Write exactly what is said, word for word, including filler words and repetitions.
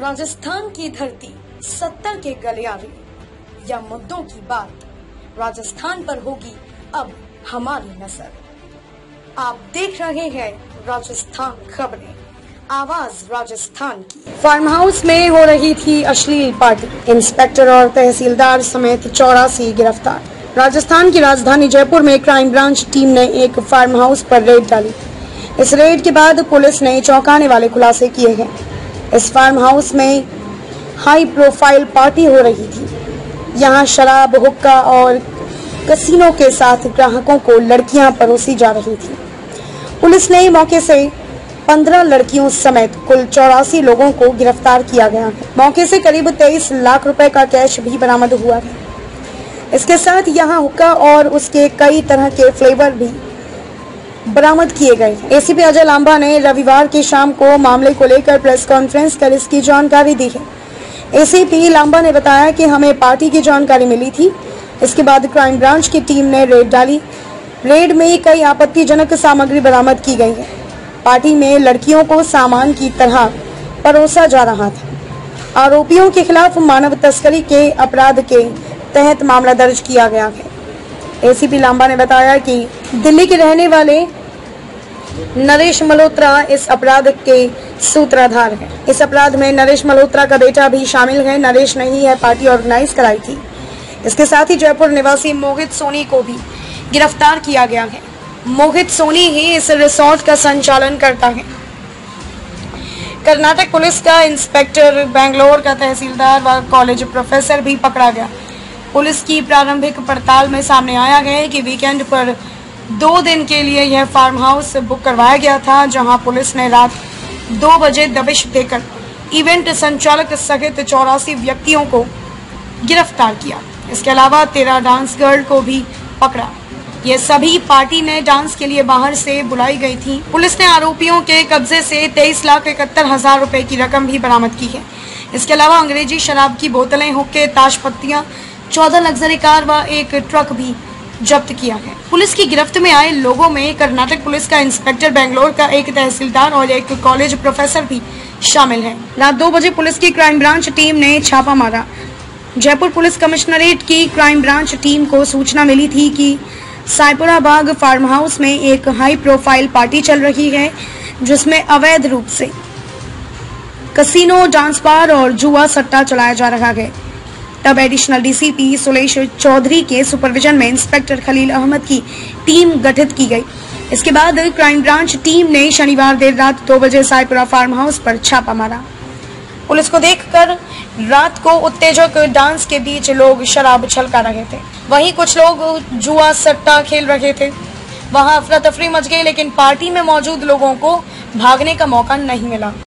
राजस्थान की धरती, सत्तर के गलियारे या मुद्दों की बात, राजस्थान पर होगी अब हमारी नजर। आप देख रहे हैं राजस्थान खबरें, आवाज राजस्थान की। फार्म हाउस में हो रही थी अश्लील पार्टी, इंस्पेक्टर और तहसीलदार समेत चौरासी गिरफ्तार। राजस्थान की राजधानी जयपुर में क्राइम ब्रांच टीम ने एक फार्म हाउस पर रेड डाली। इस रेड के बाद पुलिस ने चौंकाने वाले खुलासे किए हैं। इस फार्म हाउस में हाई प्रोफाइल पार्टी हो रही थी। यहां शराब, हुक्का और कसिनो के साथ ग्राहकों को लड़कियां परोसी जा रही थी। पुलिस ने मौके से पंद्रह लड़कियों समेत कुल चौरासी लोगों को गिरफ्तार किया गया है। मौके से करीब तेईस लाख रुपए का कैश भी बरामद हुआ है। इसके साथ यहां हुक्का और उसके कई तरह के फ्लेवर भी बरामद किए गए। एसीपी अजय लांबा ने रविवार की शाम को मामले को लेकर प्रेस कॉन्फ्रेंस कर इसकी जानकारी दी है। एसीपी लांबा ने बताया कि हमें पार्टी की जानकारी मिली थी। इसके बाद क्राइम ब्रांच की टीम ने रेड डाली। रेड में कई आपत्तिजनक सामग्री बरामद की गई है। पार्टी में लड़कियों को सामान की तरह परोसा जा रहा था। आरोपियों के खिलाफ मानव तस्करी के अपराध के तहत मामला दर्ज किया गया है। एसीपी लांबा ने बताया कि दिल्ली के रहने वाले नरेश मल्होत्रा इस अपराध के सूत्रधार हैं। इस अपराध में नरेश मल्होत्रा का बेटा भी शामिल है। नरेश ने ही यह पार्टी ऑर्गेनाइज कराई थी। इसके साथ ही जयपुर निवासी मोहित सोनी को भी गिरफ्तार किया गया है। मोहित सोनी ही इस रिसोर्ट का संचालन करता है। कर्नाटक पुलिस का इंस्पेक्टर, बेंगलोर का तहसीलदार व कॉलेज प्रोफेसर भी पकड़ा गया। पुलिस की प्रारंभिक पड़ताल में सामने आया है कि वीकेंड पर दो दिन के लिए यह फार्म हाउस बुक करवाया गया था, जहां पुलिस ने रात दो बजे दबिश देकर इवेंट संचालक सहित चौरासी व्यक्तियों को गिरफ्तार किया। इसके अलावा तेरह डांस गर्ल को भी पकड़ा। ये सभी पार्टी में डांस के लिए बाहर से बुलाई गई थी। पुलिस ने आरोपियों के कब्जे से तेईस लाख इकहत्तर हजार रुपए की रकम भी बरामद की है। इसके अलावा अंग्रेजी शराब की बोतलें, हुक्के, ताश पत्तियां, चौदह लग्जरी कार व एक ट्रक भी जब्त किया है। पुलिस की गिरफ्त में आए लोगों में कर्नाटक पुलिस का इंस्पेक्टर, बेंगलोर का एक तहसीलदार और एक कॉलेज प्रोफेसर भी शामिल है। रात दो बजे पुलिस की क्राइम ब्रांच टीम ने छापा मारा। जयपुर पुलिस कमिश्नरेट की क्राइम ब्रांच टीम को सूचना मिली थी कि साइपुरा बाग फार्म हाउस में एक हाई प्रोफाइल पार्टी चल रही है, जिसमें अवैध रूप से कसिनो, डांस बार और जुआ सट्टा चलाया जा रहा है। तब एडिशनल डीसीपी सुलेश चौधरी के सुपरविजन में इंस्पेक्टर खलील अहमद की टीम गठित की गई। इसके बाद क्राइम ब्रांच टीम ने शनिवार देर रात दो बजे साइपुरा फार्म हाउस पर छापा मारा। पुलिस को देखकर रात को उत्तेजक डांस के बीच लोग शराब छलका रहे थे। वहीं कुछ लोग जुआ सट्टा खेल रहे थे। वहां अफरा तफरी मच गई, लेकिन पार्टी में मौजूद लोगों को भागने का मौका नहीं मिला।